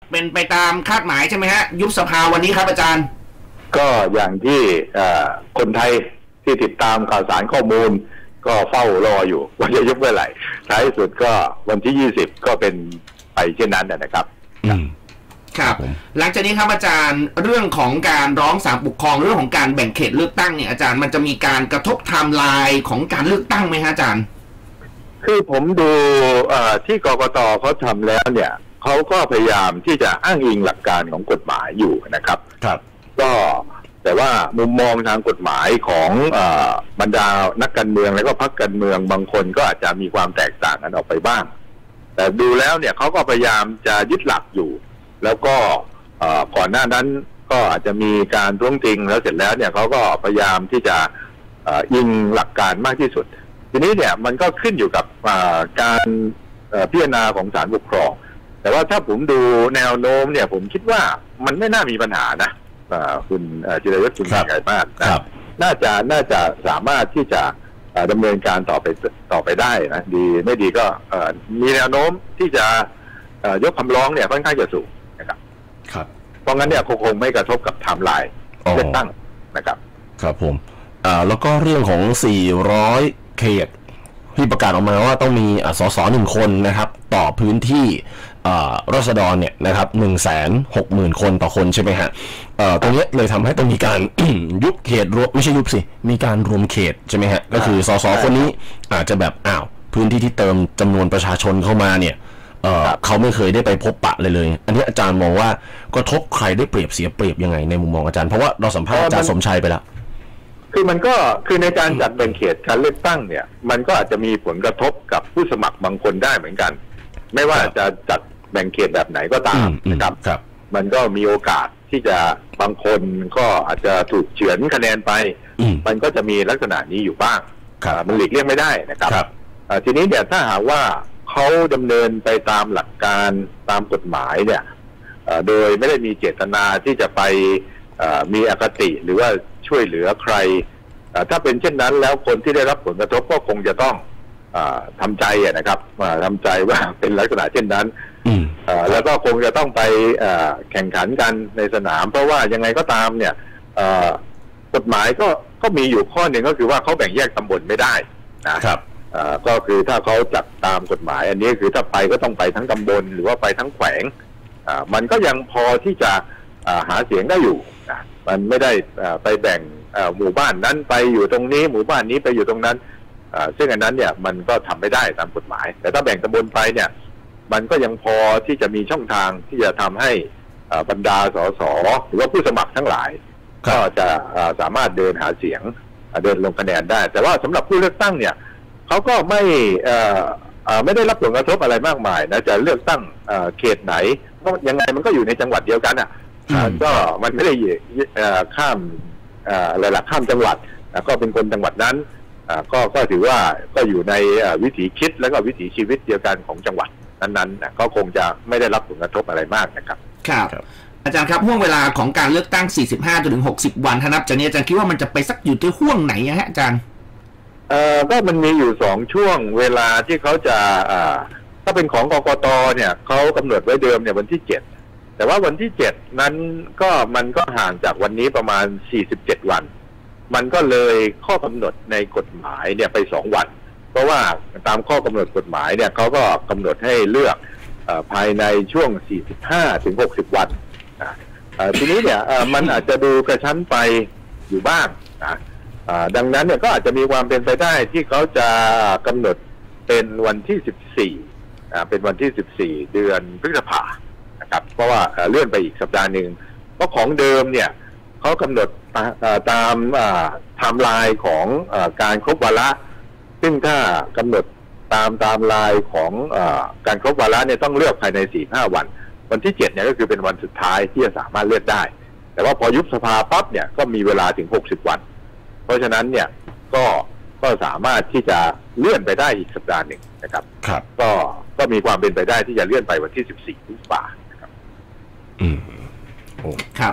เป็นไปตามคาดหมายใช่ไหมฮะยุบสภาวันนี้ครับอาจารย์ก็อย่างที่คนไทยที่ติดตามข่าวสารข้อมูลก็เฝ้ารออยู่ว่าจะยุบเมื่อไหร่ท้ายสุดก็วันที่20ก็เป็นไปเช่นนั้นนะครับครับหลังจากนี้ครับอาจารย์เรื่องของการร้องศาลปกครองเรื่องของการแบ่งเขตเลือกตั้งเนี่ยอาจารย์มันจะมีการกระทบไทม์ไลน์ของการเลือกตั้งไหมฮะอาจารย์คือผมดูที่กกตเขาทำแล้วเนี่ยเขาก็พยายามที่จะอ้างอิงหลักการของกฎหมายอยู่นะครับครับก็แต่ว่ามุมมองทางกฎหมายของบรรดานักการเมืองและก็พรรคการเมืองบางคนก็อาจจะมีความแตกต่างกันออกไปบ้างแต่ดูแล้วเนี่ยเขาก็พยายามจะยึดหลักอยู่แล้วก็ก่อนหน้านั้นก็อาจจะมีการท้วงติงแล้วเสร็จแล้วเนี่ยเขาก็พยายามที่จะอิงหลักการมากที่สุดทีนี้เนี่ยมันก็ขึ้นอยู่กับการพิจารณาของศาลปกครองแต่ว่าถ้าผมดูแนวโน้มเนี่ยผมคิดว่ามันไม่น่ามีปัญหานะคุณจิรยุทธ์คุณใหญ่มากน่าจะสามารถที่จะดำเนินการต่อไปได้นะดีไม่ดีก็มีแนวโน้มที่จะยกคำร้องเนี่ยค่อนข้างจะสูงนะครับเพราะงั้นเนี่ยคงไม่กระทบกับไทม์ไลน์เลือกตั้งนะครับครับผมแล้วก็เรื่องของ400เขตที่ประกาศออกมาว่าต้องมีสส1คนนะครับต่อพื้นที่ราษฎรเนี่ยนะครับ160,000 คนต่อคนใช่ไหมฮะตรงนี้เลยทำให้ต้องมีการ ยุบเขตรวมไม่ใช่ยุบสิมีการรวมเขตใช่ไหมฮะก็คือสสคนนี้อาจจะแบบพื้นที่ที่เติมจำนวนประชาชนเข้ามาเนี่ยเขาไม่เคยได้ไปพบปะเลยอันนี้อาจารย์มองว่ากระทบใครได้เปรียบเสียเปรียบยังไงในมุมมองอาจารย์เพราะว่าเราสัมภาษณ์อาจารย์สมชัยไปแล้วคือมันก็คือในการจัดแบ่งเขตการเลือกตั้งเนี่ยมันก็อาจจะมีผลกระทบกับผู้สมัครบางคนได้เหมือนกันไม่ว่าจะจัดแบ่งเขตแบบไหนก็ตามนะครับมันก็มีโอกาสที่จะบางคนก็อาจจะถูกเฉือนคะแนนไปมันก็จะมีลักษณะนี้อยู่บ้างมันหลีกเลี่ยงไม่ได้นะครับทีนี้เนี่ยถ้าหากว่าเขาดำเนินไปตามหลักการตามกฎหมายเนี่ยโดยไม่ได้มีเจตนาที่จะไปมีอคติหรือว่าช่วยเหลือใครถ้าเป็นเช่นนั้นแล้วคนที่ได้รับผลกระทบก็คงจะต้องทำใจนะครับทำใจว่าเป็นลักษณะเช่นนั้นแล้วก็คงจะต้องไปแข่งขันกันในสนามเพราะว่ายังไงก็ตามเนี่ยกฎหมายก็มีอยู่ข้อหนึ่งก็คือว่าเขาแบ่งแยกตำบลไม่ได้นะครับก็คือถ้าเขาจัดตามกฎหมายอันนี้คือถ้าไปก็ต้องไปทั้งตำบลหรือว่าไปทั้งแขวงมันก็ยังพอที่จะหาเสียงได้อยู่มันไม่ได้ไปแบ่งหมู่บ้านนั้นไปอยู่ตรงนี้หมู่บ้านนี้ไปอยู่ตรงนั้นซึ่งอันนั้นเนี่ยมันก็ทำไม่ได้ตามกฎหมายแต่ถ้าแบ่งตำบลไปเนี่ยมันก็ยังพอที่จะมีช่องทางที่จะทำให้บรรดาสสหรือว่าผู้สมัครทั้งหลายก็จะสามารถเดินหาเสียงเดินลงคะแนนได้แต่ว่าสำหรับผู้เลือกตั้งเนี่ยเขาก็ไม่ได้รับผลกระทบอะไรมากมายนะจะเลือกตั้งเขตไหนก็ยังไงมันก็อยู่ในจังหวัดเดียวกันก็มันไม่ได้ข้ามอะไรล่ะข้ามจังหวัดก็เป็นคนจังหวัดนั้นก็ถือว่าก็อยู่ในวิถีคิดและก็วิถีชีวิตเดียวกันของจังหวัดนั้นๆก็คงจะไม่ได้รับผลกระทบอะไรมากนะครับครับอาจารย์ครับห่วงเวลาของการเลือกตั้ง45 จนถึง 60 วันถ้านับจากนี้อาจารย์คิดว่ามันจะไปสักอยู่ที่ห่วงไหนฮะอาจารย์ก็มันมีอยู่2ช่วงเวลาที่เขาจะถ้าเป็นของกกตเนี่ยเขากำหนดไว้เดิมเนี่ยวันที่7แต่ว่าวันที่7นั้นมันก็ห่างจากวันนี้ประมาณ47วันมันก็เลยข้อกำหนดในกฎหมายเนี่ยไป2วันเพราะว่าตามข้อกำหนดกฎหมายเนี่ยเขาก็กำหนดให้เลือกภายในช่วง45 ถึง 60 วันทีนี้เนี่ยมันอาจจะดูกระชั้นไปอยู่บ้างดังนั้นเนี่ยก็อาจจะมีความเป็นไปได้ที่เขาจะกำหนดเป็นวันที่14เป็นวันที่14เดือนพฤษภานะครับเพราะว่าเลื่อนไปอีกสัปดาห์หนึ่งเพราะของเดิมเนี่ยเขากำหนดตามไทม์ไลน์ของการครบวาระซึ่งถ้ากำหนดตามไทม์ไลน์ของการครบวาระเนี่ยต้องเลือกภายใน 4-5 วันวันที่7เนี่ยก็คือเป็นวันสุดท้ายที่จะสามารถเลือกได้แต่ว่าพอยุบสภาปั๊บเนี่ยก็มีเวลาถึง60 วันเพราะฉะนั้นเนี่ยก็สามารถที่จะเลื่อนไปได้อีกสัปดาห์หนึ่งนะครับก็มีความเป็นไปได้ที่จะเลื่อนไปวันที่14 พฤษภาคมครับครับ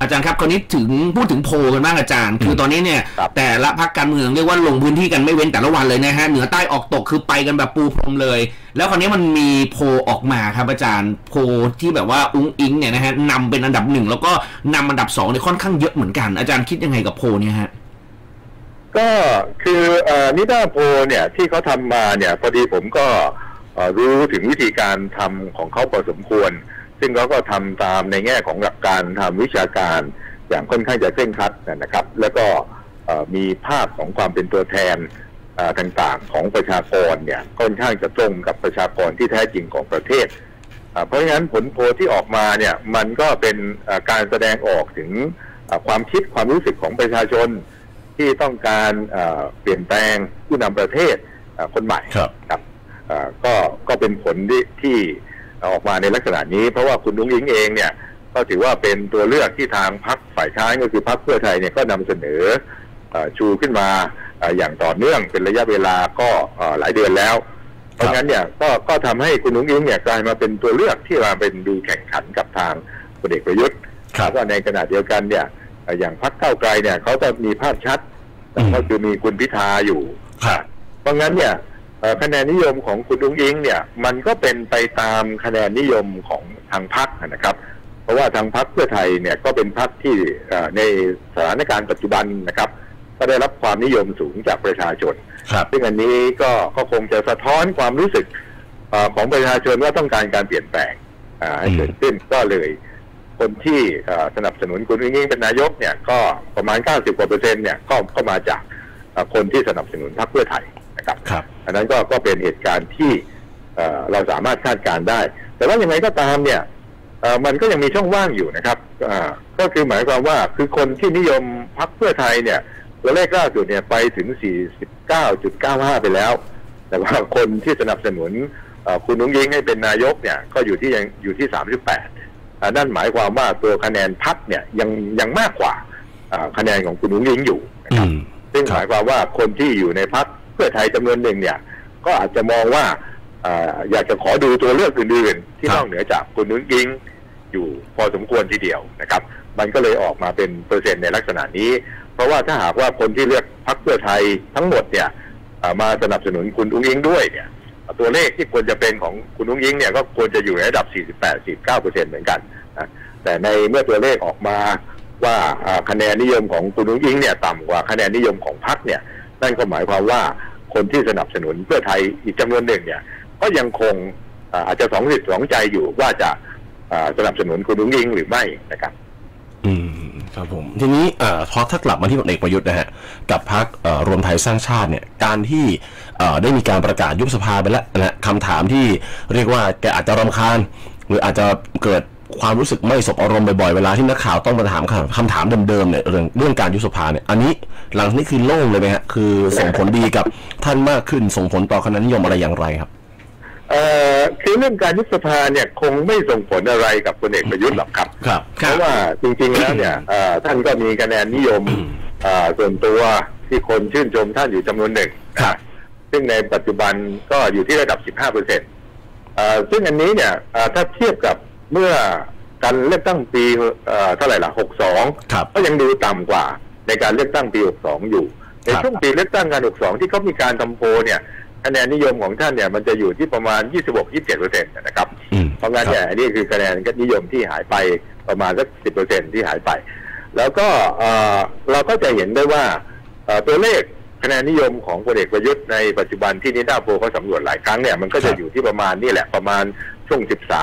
อาจารย์ครับคราวนี้พูดถึงโพลกันบ้างอาจารย์คือตอนนี้เนี่ยแต่ละพรรคการเมืองเรียกว่าลงพื้นที่กันไม่เว้นแต่ละวันเลยนะฮะเหนือใต้ออกตกคือไปกันแบบปูพรมเลยแล้วคราวนี้มันมีโพลออกมาครับอาจารย์โพลที่แบบว่าอุ้งอิงเนี่ยนะฮะนำเป็นอันดับ1แล้วก็นำอันดับ2เนี่ยค่อนข้างเยอะเหมือนกันอาจารย์คิดยังไงกับโพลเนี่ยฮะก็คือนิด้าโพลเนี่ยที่เขาทำมาเนี่ยพอดีผมก็รู้ถึงวิธีการทำของเขาพอสมควรซึ่งเขาก็ทำตามในแง่ของหลักการทำวิชาการอย่างค่อนข้างจะเคร่งครัดนะครับแล้วก็มีภาพของความเป็นตัวแทนต่างๆของประชากรเนี่ยค่อนข้างจะตรงกับประชากรที่แท้จริงของประเทศเพราะฉะนั้นผลโพลที่ออกมาเนี่ยมันก็เป็นการแสดงออกถึงความคิดความรู้สึกของประชาชนที่ต้องการเปลี่ยนแปลงผู้นำประเทศคนใหม่ครับก็เป็นผลที่ออกมาในลักษณะนี้เพราะว่าคุณนุ้งอิงเองเนี่ยก็ถือว่าเป็นตัวเลือกที่ทางพรรคฝ่ายค้านก็คือพรรคเพื่อไทยเนี่ยก็นำเสนอชูขึ้นมาอย่างต่อเนื่องเป็นระยะเวลาก็หลายเดือนแล้วเพราะงั้นเนี่ยก็ทำให้คุณนุ้งอิงเนี่ยกลายมาเป็นตัวเลือกที่มาเป็นดูแข่งขันกับทางพลเอกประยุทธ์แล้วก็ในขณะเดียวกันเนี่ยอย่างพรรคก้าวไกลเนี่ยเขาจะมีภาพชัดก็คือมีคุณพิธาอยู่เพราะงั้นเนี่ยคะแนนนิยมของคุณนุ้งอิงเนี่ยมันก็เป็นไปตามคะแนนนิยมของทางพรรคนะครับเพราะว่าทางพรรคเพื่อไทยเนี่ยก็เป็นพรรคที่ในสถานการณ์ปัจจุบันนะครับก็ได้รับความนิยมสูงจากประชาชนซึ่งอันนี้ก็คงจะสะท้อนความรู้สึกของประชาชนว่าต้องการการเปลี่ยนแปลงให้เกิดขึ้นก็เลยคนที่สนับสนุนคุณนุ้งอิงเป็นนายกเนี่ยก็ประมาณ90%เนี่ยก็มาจากคนที่สนับสนุนพรรคเพื่อไทยนะครับอันนั้นก็เป็นเหตุการณ์ที่เราสามารถคาดการณ์ได้แต่ว่ายังไงก็ตามเนี่ยมันก็ยังมีช่องว่างอยู่นะครับก็คือหมายความว่าคือคนที่นิยมพรรคเพื่อไทยเนี่ยตัวเลขล่าสุดเนี่ยไปถึง 49.95 ไปแล้วแต่ว่าคนที่สนับสนุนคุณนุ้งอิงให้เป็นนายกเนี่ยก็อยู่ที่ 38นั่นหมายความว่าตัวคะแนนพรรคเนี่ยยังมากกว่าคะแนนของคุณนุ้งอิงอยู่นะครับซึ่งหมายความว่าคนที่อยู่ในพรรคเพื่อไทยจำนวนหนึ่งเนี่ยก็อาจจะมองว่าอยากจะขอดูตัวเลือกอื่นๆที่นอกเหนือจากคุณนุ้งอิงอยู่พอสมควรทีเดียวนะครับมันก็เลยออกมาเป็นเปอร์เซ็นต์ในลักษณะนี้เพราะว่าถ้าหากว่าคนที่เลือกพรรคเพื่อไทยทั้งหมดเนี่ยมาสนับสนุนคุณนุ้งอิงด้วยเนี่ยตัวเลขที่ควรจะเป็นของคุณนุ้งอิงเนี่ยก็ควรจะอยู่ในระดับ 48-49% เหมือนกันนะแต่ในเมื่อตัวเลขออกมาว่าคะแนนนิยมของคุณนุ้งอิงเนี่ยต่ำกว่าคะแนนนิยมของพรรคเนี่ยนั่นก็หมายความว่าคนที่สนับสนุนเพื่อไทยอีกจำนวนหนึ่งเนี่ยก็ยังคงอาจจะสองจิตสองใจอยู่ว่าจะสนับสนุนคุณนุ้งอิงหรือไม่นะครับครับผมทีนี้พอถ้ากลับมาที่พลเอกประยุทธ์นะฮะกับพรรครวมไทยสร้างชาติเนี่ยการที่ได้มีการประกาศยุบสภาไปแล้วนะคำถามที่เรียกว่าแกอาจจะรำคาญหรืออาจจะเกิดความรู้สึกไม่สบอารมณ์บ่อยๆเวลาที่นักข่าวต้องมาถามคำถามเดิมๆเนี่ยเรื่องการยุบสภาเนี่ยอันนี้หลังนี้คือโล่งเลยไหมฮะคือส่งผลดีกับท่านมากขึ้นส่งผลต่อคะแนนนิยมอะไรอย่างไรครับคือเรื่องการยุบสภาเนี่ยคงไม่ส่งผลอะไรกับพลเอกประยุทธ์หรอกครับเพราะว่าจริงๆแล้วเนี่ยท่านก็มีคะแนนนิยมส่วนตัวที่คนชื่นชมท่านอยู่จำนวนหนึ่งซึ่งในปัจจุบันก็อยู่ที่ระดับ 15%ซึ่งอันนี้เนี่ยถ้าเทียบกับเมื่อการเลือกตั้งปีเท่าไหร่ล่ะ62ก็ยังดูต่ำกว่าในการเลือกตั้งปี62อยู่ในช่วงปีเลือกตั้งการ62ที่เขามีการทำโพลเนี่ยคะแนนนิยมของท่านเนี่ยมันจะอยู่ที่ประมาณ 26-27% นะครับเพราะงั้นเนี่ยอันนี้คือคะแนนนิยมที่หายไปประมาณสัก 10% ที่หายไปแล้วก็เราก็จะเห็นได้ว่าตัวเลขคะแนนนิยมของพลเอกประยุทธ์ในปัจจุบันที่นิด้าโพลเขาสำรวจหลายครั้งเนี่ยมันก็จะอยู่ที่ประมาณนี่แหละประมาณช่วง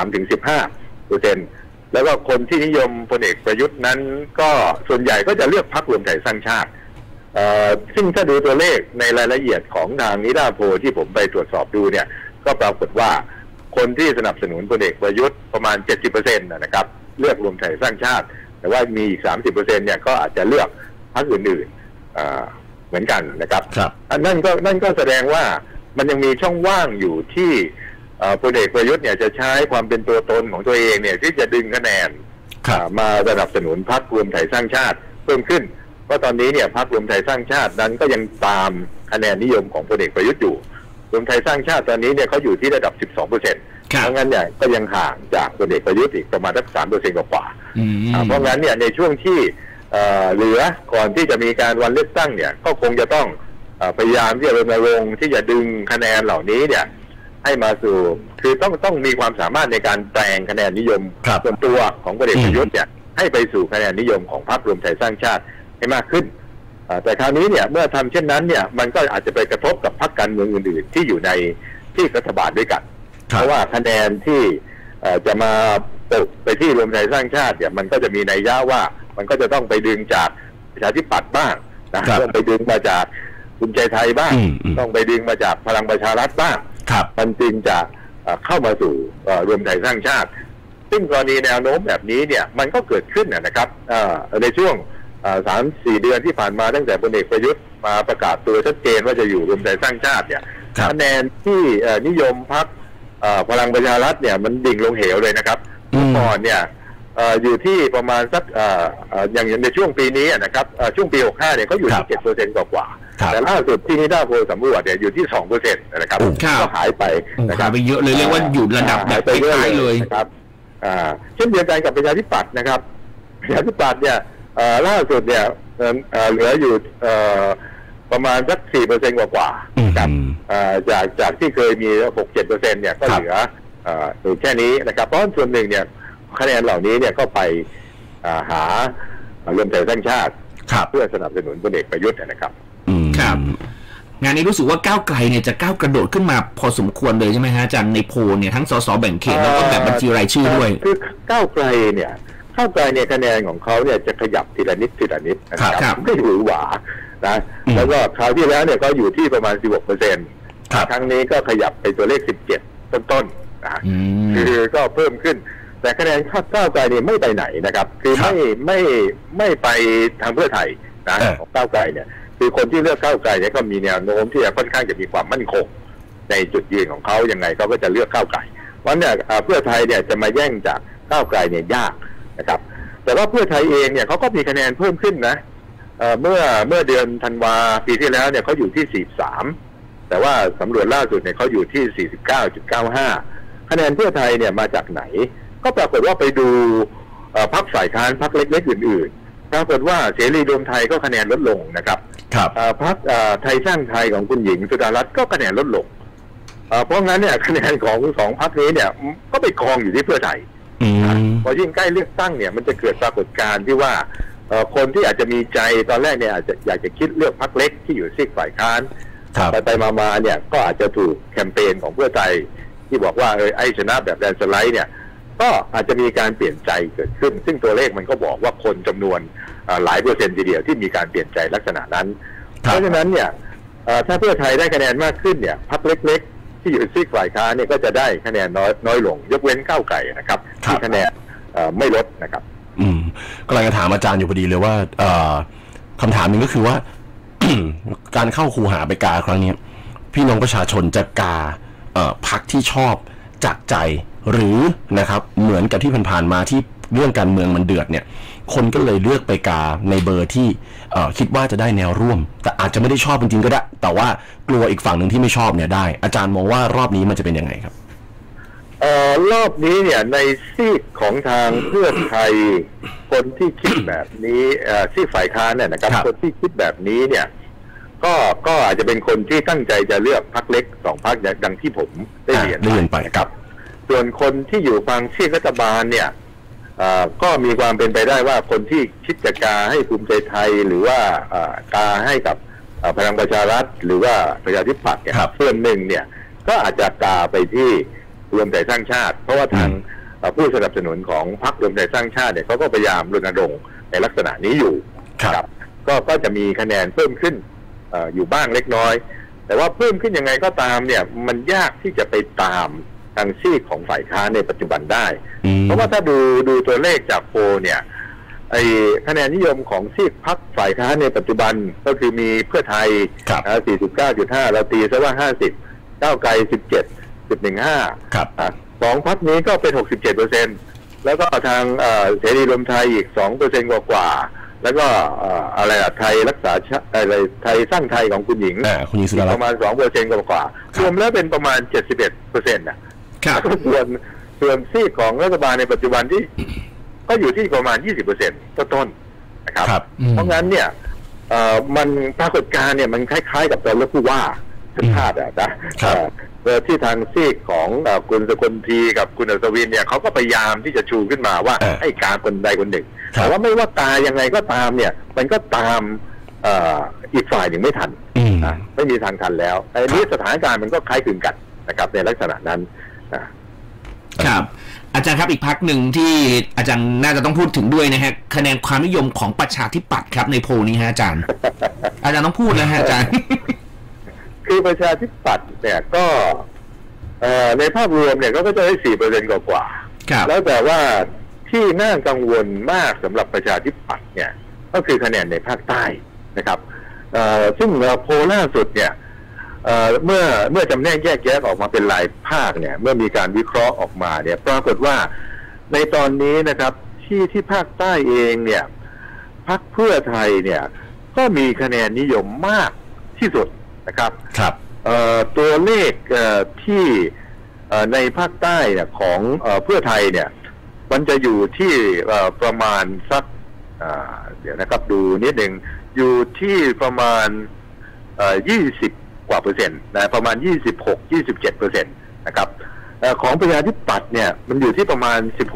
13-15% แล้วก็คนที่นิยมพลเอกประยุทธ์นั้นก็ส่วนใหญ่ก็จะเลือกพรรครวมไทยสร้างชาติซึ่งถ้าดูตัวเลขในรายละเอียดของทางนิด้าโพลที่ผมไปตรวจสอบดูเนี่ยก็ปรากฏว่าคนที่สนับสนุนพลเอกประยุทธ์ประมาณ 70% นะครับเลือกรวมไทยสร้างชาติแต่ว่ามีอีก 30% เนี่ยก็อาจจะเลือกพรรคอื่นๆเหมือนกันนะครับนั่นก็แสดงว่ามันยังมีช่องว่างอยู่ที่พลเอกประยุทธ์เนี่ยจะใช้ความเป็นตัวตนของตัวเองเนี่ยที่จะดึงคะแนนมาสนับสนุนพรรครวมไทยสร้างชาติเพิ่มขึ้นเพราะตอนนี้เนี่ยพรรครวมไทยสร้างชาตินั้นก็ยังตามคะแนนนิยมของพลเอกประยุทธ์อยู่รวมไทยสร้างชาติตอนนี้เนี่ยเขาอยู่ที่ระดับ 12%เพราะงั้นเนี่ยก็ยังห่างจากพลเอกประยุทธ์อีกประมาณสัก 3% กว่าเพราะงั้นเนี่ยในช่วงที่เหลือก่อนที่จะมีการวันเลือกตั้งเนี่ยก็คงจะต้องพยายามที่จะรณรงค์ที่จะดึงคะแนนเหล่านี้เนี่ยให้มาสู่คือต้องมีความสามารถในการแปลงคะแนนนิยมส่วนตัวของพลเอกประยุทธ์เนี่ยให้ไปสู่คะแนนนิยมของพรรครวมไทยสร้างชาติให้มากขึ้นแต่คราวนี้เนี่ยเมื่อทำเช่นนั้นเนี่ยมันก็อาจจะไปกระทบกับพรรคการเมืองอื่นๆที่อยู่ในที่รัฐบาลด้วยกันเพราะว่าคะแนนที่จะมาตกไปที่รวมไทยสร้างชาติเนี่ยมันก็จะมีนัยยะว่ามันก็จะต้องไปดึงจากประชาธิปัตย์บ้างนะต้องไปดึงมาจากภูมิใจไทยบ้างต้องไปดึงมาจากพลังประชารัฐบ้างมันจึงจะเข้ามาสู่รวมไทยสร้างชาติซึ่งกรณีแนวโน้มแบบนี้เนี่ยมันก็เกิดขึ้นนะครับในช่วง3-4 เดือนที่ผ่านมาตั้งแต่พลเอกประยุทธ์มาประกาศตัวชัดเจนว่าจะอยู่รวมไทยสร้างชาติเนี่ยคะแนนที่นิยมพรรคพลังประชารัฐเนี่ยมันดิ่งลงเหวเลยนะครับเมื่อก่อนเนี่ยอยู่ที่ประมาณสักอย่างในช่วงปีนี้นะครับช่วงปี65เนี่ยเขาอยู่ที่ 7% กว่าแต่ล่าสุดที่นิด้าโพลสำรวจเนี่ยอยู่ที่ 2% นะครับก็หายไปนะครับไปเยอะเลยเรียกว่าอยู่ระดับแบบใกล้ๆเลยนะครับเช่นเดียวกันกับประชาธิปัตย์นะครับประชาธิปัตย์เนี่ยล่าสุดเนี่ยเหลืออยู่ประมาณสัก 4% กว่าครับจากที่เคยมี 6-7% เนี่ยก็เหลือแค่นี้นะครับเพราะส่วนหนึ่งเนี่ยคะแนนเหล่านี้เนี่ยก็ไปหารวมไทยสร้างชาติเพื่อสนับสนุนพลเอกประยุทธ์นะครับครับงานนี้รู้สึกว่าก้าวไกลเนี่ยจะก้าวกระโดดขึ้นมาพอสมควรเลยใช่ไหมฮะอาจารย์ในโพลเนี่ยทั้งสสแบ่งเขตแล้วก็แบบบัญชีรายชื่อด้วยคือก้าวไกลเนี่ยคะแนนของเขาเนี่ยจะขยับทีละนิดนะครับไม่หวือหวานะแล้วก็คราวที่แล้วเนี่ยก็อยู่ที่ประมาณ 16%ครั้งนี้ก็ขยับไปตัวเลข 17 ต้นๆนะคือก็เพิ่มขึ้นแต่คะแนนก้าวไกลเนี่ยไม่ไปไหนนะครับคือไม่ไปทางเพื่อไทยนะของก้าวไกลเนี่ยคือคนที่เลือกก้าวไกลเนี่ยก็มีแนวโน้มที่จะค่อนข้างจะมีความมั่นคงในจุดยืนของเขายังไงเขาก็จะเลือกก้าวไกลเพราะเนี่ยเพื่อไทยเนี่ยจะมาแย่งจากก้าวไกลเนี่ยยากนะครับแต่ว่าเพื่อไทยเองเนี่ยเขาก็มีคะแนนเพิ่มขึ้นนะเมื่อเดือนธันวาปีที่แล้วเนี่ยเขาอยู่ที่ 43แต่ว่าสำรวจล่าสุดเนี่ยเขาอยู่ที่ 49.95 คะแนนเพื่อไทยเนี่ยมาจากไหนก็ปรากฏว่าไปดูพรรคฝ่ายค้านพรรคเล็กๆอื่นๆปรากฏว่าเสรีรวมไทยก็คะแนนลดลงนะครับพรรคไทยสร้างไทยของคุณหญิงสุดารัตน์ก็คะแนนลดลงเพราะงั้นเนี่ยคะแนนของ2 พรรคนี้เนี่ยก็ไปกองอยู่ที่เพื่อไทยพอยิ่งใกล้เลือกตั้งเนี่ยมันจะเกิดปรากฏการณ์ที่ว่าคนที่อาจจะมีใจตอนแรกเนี่ยอาจจะอยากจะคิดเลือกพรรคเล็กที่อยู่ซีกฝ่ายค้านไปมาเนี่ยก็อาจจะถูกแคมเปญของเพื่อไทยที่บอกว่าไอ้ชนะแบบแลนสไลด์เนี่ยก็อาจจะมีการเปลี่ยนใจเกิดขึ้นซึ่งตัวเลขมันก็บอกว่าคนจำนวนหลายเปอร์เซ็นต์ทีเดียวที่มีการเปลี่ยนใจลักษณะนั้นเพราะฉะนั้นเนี่ยถ้าเพื่อไทยได้คะแนนมากขึ้นเนี่ยพรรคเล็กๆที่อยู่ซีกฝ่ายค้านเนี่ยก็จะได้คะแนนน้อยลงยกเว้นก้าวไกลนะครับที่คะแนนไม่ลดนะครับกำลังจะถามอาจารย์อยู่พอดีเลยว่าคำถามหนึ่งก็คือว่า การเข้าคูหาไปกาครั้งนี้พี่น้องประชาชนจะกาพรรคที่ชอบจากใจหรือนะครับเหมือนกับที่ผ่านๆมาที่เรื่องการเมืองมันเดือดเนี่ยคนก็เลยเลือกไปกาในเบอร์ที่คิดว่าจะได้แนวร่วมแต่อาจจะไม่ได้ชอบจริงๆก็ได้แต่ว่ากลัวอีกฝั่งหนึ่งที่ไม่ชอบเนี่ยได้อาจารย์มองว่ารอบนี้มันจะเป็นยังไงครับรอบนี้เนี่ยในซีกของทางเพื่อไทยคนที่คิดแบบนี้ซีกฝ่ายค้านเนี่ยนะครับคนที่คิดแบบนี้เนี่ยก็อาจจะเป็นคนที่ตั้งใจจะเลือกพรรคเล็ก2 พรรคดังที่ผมได้เรียนไปครับส่วนคนที่อยู่ฝั่งซีกรัฐบาลเนี่ยก็มีความเป็นไปได้ว่าคนที่คิดจะกาให้ภูมิใจไทยหรือว่ากาให้กับพลังประชารัฐหรือว่าประชาธิปัตย์เนี่ยส่วนหนึ่งเนี่ยก็อาจจะกาไปที่รวมไทยสร้างชาติเพราะว่าทางผู้สนับสนุนของพรรครวมไทยสร้างชาติเนี่ยเขาก็พยายามรณรงค์ในลักษณะนี้อยู่ครับก็จะมีคะแนนเพิ่มขึ้นอยู่บ้างเล็กน้อยแต่ว่าเพิ่มขึ้นยังไงก็ตามเนี่ยมันยากที่จะไปตามทางซีกของฝ่ายค้านในปัจจุบันได้เพราะว่าถ้าดูตัวเลขจากโพลเนี่ยไอ้คะแนนนิยมของซีกพรรคฝ่ายค้านในปัจจุบันก็คือมีเพื่อไทย 49.5 เราตีซะว่า50ก้าวไกล 17.15 ครับ 2 พรรคนี้ก็เป็น 67% แล้วก็ทางเสรีรวมไทยอีก 2% กว่าแล้วก็อะไรไทยรักษาอะไรไทยสร้างไทยของคุณหญิงสุดารัตน์ประมาณ 2% กว่ารวมแล้วเป็นประมาณ 71%นะส่วนซีกของรัฐบาลในปัจจุบันที่ก็อยู่ที่ประมาณ 20% ต้นๆนะครับเพราะงั้นเนี่ยมันปรากฏการณ์เนี่ยมันคล้ายๆกับตอนเลือกผู้ว่าชาตินะที่ทางซีกของคุณสกลทีกับคุณอัศวินเนี่ยเขาก็พยายามที่จะชูขึ้นมาว่าให้การคนใดคนหนึ่งแต่ว่าไม่ว่าตายังไงก็ตามเนี่ยมันก็ตามอีกฝ่ายหนึ่งไม่ทันไม่มีทางทันแล้วอันนี้สถานการณ์มันก็คล้ายคลึงกันนะครับในลักษณะนั้นครับอาจารย์ครับอีกพรรคหนึ่งที่อาจารย์น่าจะต้องพูดถึงด้วยนะฮะคะแนนความนิยมของประชาธิปัตย์ครับในโพลนี้ฮะอาจารย์ต้องพูดนะฮะอาจารย์คือประชาธิปัตย์เนี่ยก็ในภาพรวมเนี่ยก็จะได้ 4% กว่าแล้วแต่ว่าที่น่ากังวลมากสำหรับประชาธิปัตย์เนี่ยก็คือคะแนนในภาคใต้นะครับซึ่งโพลล่าสุดเนี่ยเมื่อจำแนกแยกแยะออกมาเป็นรายภาคเนี่ยเมื่อมีการวิเคราะห์ออกมาเนี่ยปรากฏว่าในตอนนี้นะครับที่ภาคใต้เองเนี่ยพรรคเพื่อไทยเนี่ยก็มีคะแนนนิยมมากที่สุดนะครับตัวเลขที่ในภาคใต้เนี่ยของเพื่อไทยเนี่ยมันจะอยู่ที่ประมาณสักเดี๋ยวนะครับดูนิดหนึ่งอยู่ที่ประมาณ20กว่าเปอร์เซ็นต์นะประมาณ26-27%นะครับของประชาธิปัตย์เนี่ยมันอยู่ที่ประมาณ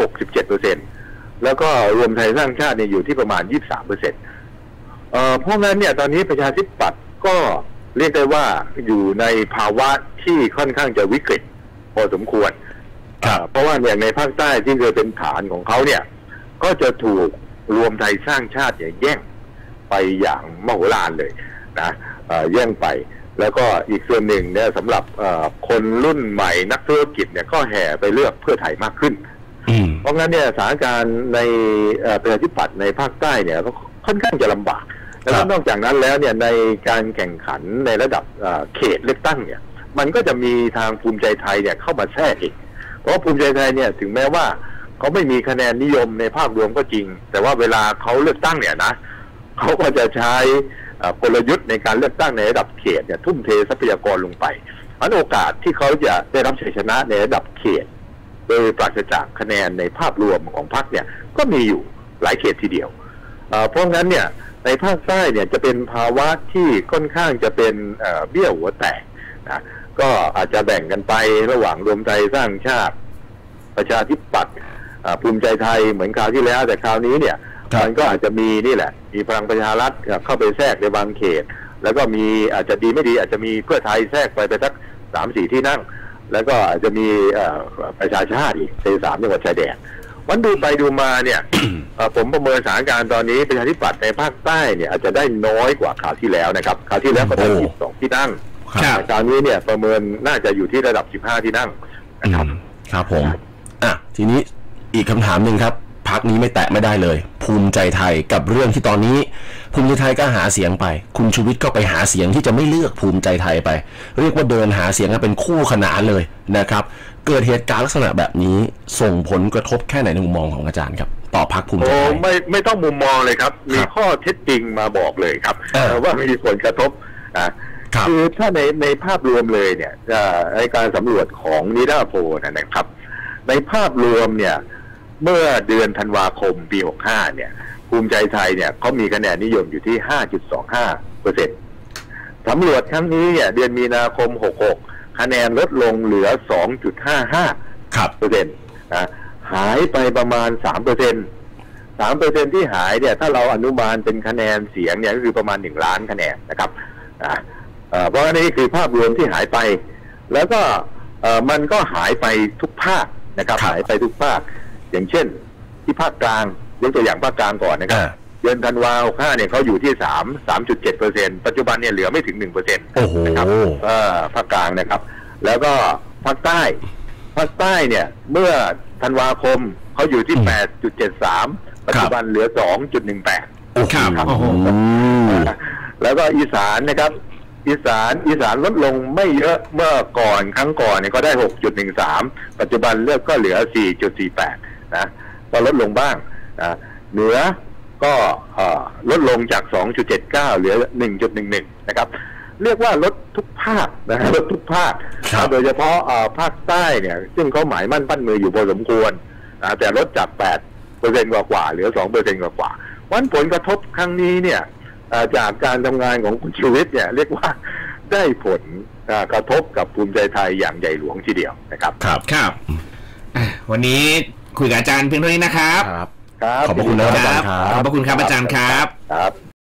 16-17%แล้วก็รวมไทยสร้างชาติเนี่ยอยู่ที่ประมาณ23%เพราะงั้นเนี่ยตอนนี้ประชาธิปัตย์ก็เรียกได้ว่าอยู่ในภาวะที่ค่อนข้างจะวิกฤตพอสมควรเพราะว่าอย่างในภาคใต้ที่เคยเป็นฐานของเขาเนี่ยก็จะถูกรวมไทยสร้างชาติแย่งไปอย่างมโหฬารเลยนะแย่งไปแล้วก็อีกส่วนหนึ่งเนี่ยสำหรับคนรุ่นใหม่นักธุรกิจเนี่ยก็แห่ไปเลือกเพื่อไทยมากขึ้นเพราะงั้นเนี่ยสถานการณ์ในประชาธิปัตย์ในภาคใต้เนี่ยก็ค่อนข้างจะลำบากแล้วนอกจากนั้นแล้วเนี่ยในการแข่งขันในระดับเขตเลือกตั้งเนี่ยมันก็จะมีทางภูมิใจไทยเนี่ยเข้ามาแทรกอีกเพราะภูมิใจไทยเนี่ยถึงแม้ว่าเขาไม่มีคะแนนนิยมในภาพรวมก็จริงแต่ว่าเวลาเขาเลือกตั้งเนี่ยนะเขาก็จะใช้กลยุทธ์ในการเลือกตั้งในระดับเขตเนี่ยทุ่มเททรัพยากรลงไปอันโอกาสที่เขาจะได้รับชัยชนะในระดับเขตโดยปราศจากคะแนนในภาพรวมของพรรคเนี่ยก็มีอยู่หลายเขตทีเดียวเพราะงั้นเนี่ยในภาคใต้เนี่ยจะเป็นภาวะที่ค่อนข้างจะเป็นเบี้ยหัวแตกนะก็อาจจะแบ่งกันไประหว่างรวมไทยสร้างชาติประชาธิปัตย์ภูมิใจไทยเหมือนคราวที่แล้วแต่คราวนี้เนี่ยมันก็อาจจะมีนี่แหละมีพลังประชารัฐเข้าไปแทรกในบางเขตแล้วก็มีอาจจะดีไม่ดีอาจจะมีเพื่อไทยแทรกไปสัก 3-4 ที่นั่งแล้วก็อาจจะมีประชาชาติอีกใน3จังหวัดชายแดนวันดูไปดูมาเนี่ย ผมประเมินสถานการณ์ตอนนี้ประชาธิปัตย์ในภาคใต้เนี่ยอาจจะได้น้อยกว่าคราวที่แล้วนะครับคราวที่แล้วก็ได้12 ที่นั่งคราวนี้เนี่ยประเมินน่าจะอยู่ที่ระดับ15 ที่นั่งนะครับครับผมทีนี้อีกคำถามหนึ่งครับพรรคนี้ไม่แตะไม่ได้เลยภูมิใจไทยกับเรื่องที่ตอนนี้ภูมิใจไทยก็หาเสียงไปคุณชูวิทย์ก็ไปหาเสียงที่จะไม่เลือกภูมิใจไทยไปเรียกว่าเดินหาเสียงกันเป็นคู่ขนานเลยนะครับเกิดเหตุการณ์ลักษณะแบบนี้ส่งผลกระทบแค่ไหนในมุมมองของอาจารย์ครับต่อพรรคภูมิใจไทยไม่ต้องมุมมองเลยครับมีข้อเท็จจริงมาบอกเลยครับว่ามีผลกระทบคือถ้าในภาพรวมเลยเนี่ยในการสำรวจของนิดาโพลนะครับในภาพรวมเนี่ยเมื่อเดือนธันวาคมปี65เนี่ยภูมิใจไทยเนี่ยเขามีคะแนนนิยมอยู่ที่ 5.25% สำรวจครั้งนี้เนี่ยเดือนมีนาคม66คะแนนลดลงเหลือ 2.55% หายไปประมาณ 3% ที่หายเนี่ยถ้าเราอนุบาลเป็นคะแนนเสียงเนี่ยก็คือประมาณ1 ล้านคะแนนนะครับเพราะอันนี้คือภาพรวมที่หายไปแล้วก็มันก็หายไปทุกภาคนะครับหายไปทุกภาคอย่างเช่นที่ภาคกลางยกตัวอย่างภาคกลางก่อนนะครับเดือนธันวาคม65เนี่ยเขาอยู่ที่ 3.7% ปัจจุบันเนี่ยเหลือไม่ถึง 1% นะครับภาคกลางนะครับแล้วก็ภาคใต้เนี่ยเมื่อธันวาคมเขาอยู่ที่ 8.73 ปัจจุบันเหลือ 2.18 ครับแล้วก็อีสานนะครับอีสานลดลงไม่เยอะเมื่อก่อนครั้งก่อนเนี่ยก็ได้ 6.13 ปัจจุบันเลือกก็เหลือ 4.48 นะก็ลดลงบ้างเหนือก็ลดลงจาก 2.79 เหลือ 1.11 นะครับเรียกว่าลดทุกภาคนะลดทุกภาคโดยเฉพาะภาคใต้เนี่ยซึ่งเขาหมายมั่นปั้นมืออยู่พอสมควรแต่ลดจาก 2% กว่าเหลือ 2% กว่าวันผลกระทบครั้งนี้เนี่ยจากการทำงานของคุณชูวิทย์เนี่ยเรียกว่าได้ผลกระทบกับภูมิใจไทยอย่างใหญ่หลวงทีเดียวนะครับครับวันนี้คุยกับอาจารย์เพียงเท่านี้นะครับขอบพระคุณนะครับอาจารย์ครับขอบพระคุณครับอาจารย์ครับ